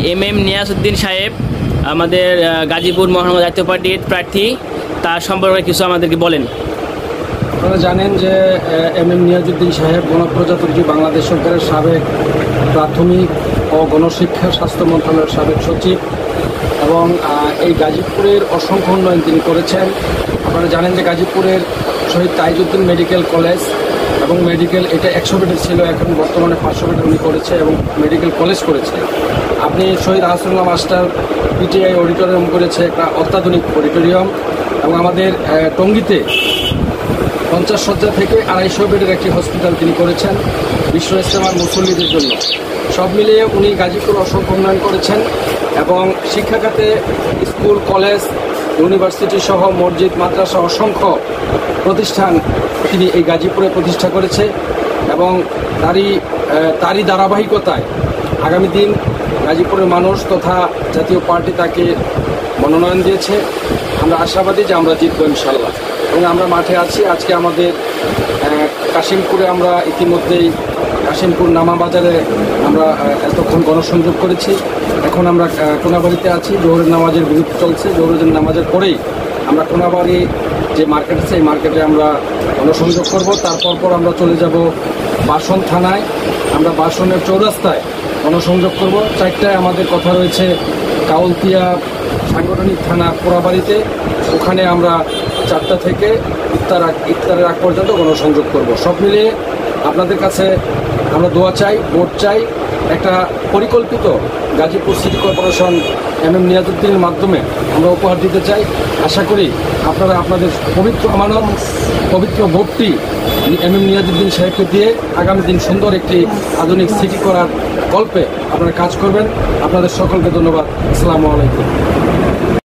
MM Niazuddin সাহেব আমাদের গাজীপুর মহানগর জাতীয় পার্টির প্রার্থী, তার সম্পর্কে কিছু আমাদেরকে বলেন। আপনারা জানেন যে MM নিয়াজউদ্দিন সাহেব গণপ্রজাতন্ত্রী বাংলাদেশ সরকারের সাবেক প্রাথমিক ও গণশিক্ষা স্বাস্থ্য মন্ত্রণালয়ের সাবেক সচিব এবং এই গাজীপুরের অসংখ্য উন্নয়ন তিনি করেছেন। আপনারা জানেন যে গাজীপুরের শহীদ তাইজউদ্দিন মেডিকেল কলেজ এবং মেডিকেল এটা 100 বেডের ছিল, এখন বর্তমানে 500 বেডের উনি করেছে এবং মেডিকেল কলেজ করেছে। আপনি Shahid Ahsanullah master PTI auditorium করেছে, একটা অত্যাধুনিক অডিটোরিয়াম, এবং আমাদের টঙ্গীতে 50 শয্যা থেকে 250 বেডের একটি হসপিটাল তিনি করেছেন বিশ্ব ইজতেমার মুসল্লিদের জন্য। সব মিলিয়ে উনি গাজীপুর অসংখ্য উন্নয়ন করেছেন এবং শিক্ষা খাতে স্কুল, কলেজ, ইউনিভার্সিটি সহ মসজিদ, মাদ্রাসা অসংখ্য প্রতিষ্ঠান তিনি এই গাজীপুরে প্রতিষ্ঠা করেছে এবং তারই ধারাবাহিকতায় আগামী দিন গাজীপুরের মানুষ তথা জাতীয় পার্টি তাকে মনোনয়ন দিয়েছে। আমরা আশাবাদী যে আমরা জিতবো ইনশাল্লাহ, এবং আমরা মাঠে আছি। আজকে আমাদের কাশিমপুরে আমরা ইতিমধ্যেই কাশিমপুর নামাবাজারে আমরা এতক্ষণ গণসংযোগ করেছি। এখন আমরা কোনাবাড়িতে আছি, জোহরের নামাজের গ্রুপ চলছে। জোহরের নামাজের পরেই আমরা কোনাবাড়ি যে মার্কেট আছে এই মার্কেটে আমরা গণসংযোগ করব। তারপর আমরা চলে যাব বাসন থানায়, আমরা বাসনের চৌরাস্তায় গণসংযোগ করব। 4টায় আমাদের কথা রয়েছে কাউলতিয়া সাংগঠনিক থানা পোড়াবাড়িতে, ওখানে আমরা 4টা থেকে ইফতারের আগ পর্যন্ত গণসংযোগ করব। সব মিলিয়ে আপনাদের কাছে আমরা দোয়া চাই, ভোট চাই। একটা পরিকল্পিত গাজীপুর সিটি কর্পোরেশন MM নিয়াজউদ্দিনের মাধ্যমে আমরা উপহার দিতে চাই। আশা করি আপনারা আপনাদের পবিত্র আমানত, পবিত্র ভোটটি MM নিয়াজউদ্দিন সাহেবকে দিয়ে আগামী দিন সুন্দর একটি আধুনিক সিটি করার গল্পে আপনারা কাজ করবেন। আপনাদের সকলকে ধন্যবাদ। আসসালামু আলাইকুম।